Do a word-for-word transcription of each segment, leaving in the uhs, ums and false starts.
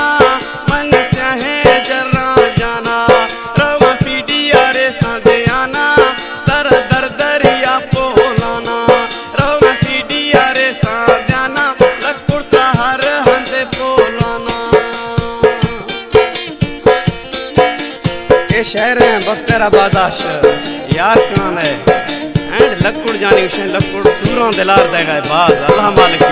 मन स्याहे जरा जाना रवा सीडी अरे सादे आना तर दर दरिया पोलाना रवा सीडी अरे सादे आना लकुड़ता हर हंदे पोलाना। ये शहर है बख्तियाराबाद यार कान है एंड लकुड़ जानी उसे लकुड़ सूरों दिलार देगा बाज अल्लाह मालिक।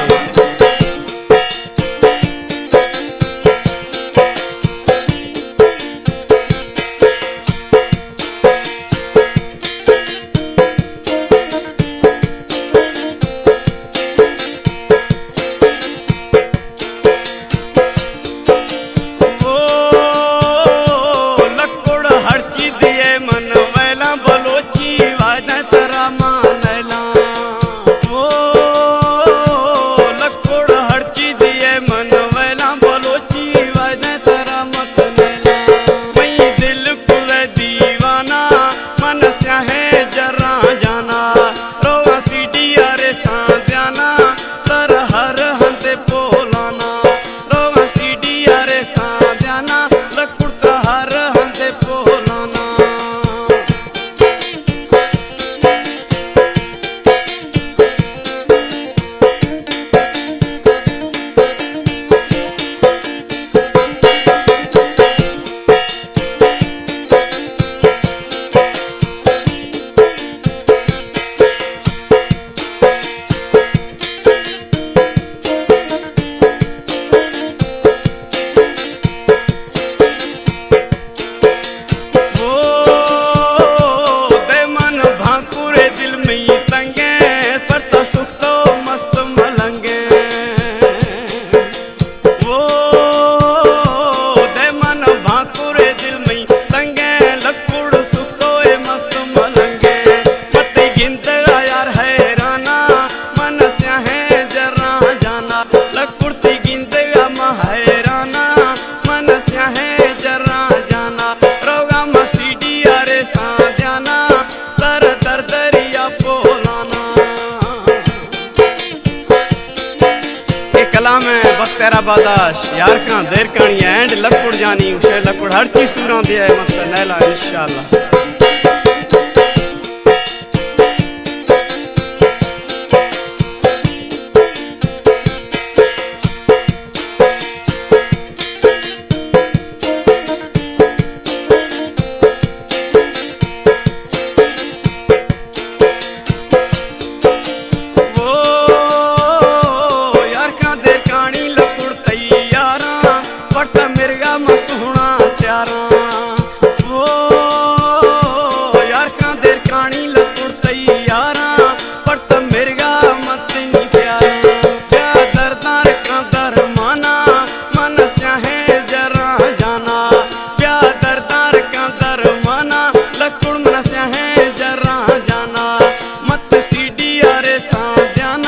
कलाम है बख्तियाराबाद यार का देर कहानी एंड लकुड़ जानी उसे लकुड़ हर चीज सूरा दिया है मस्त नैला इंशाल्लाह।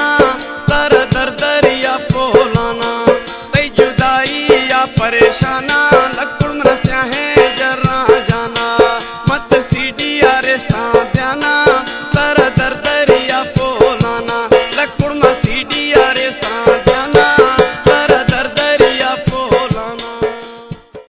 परेशान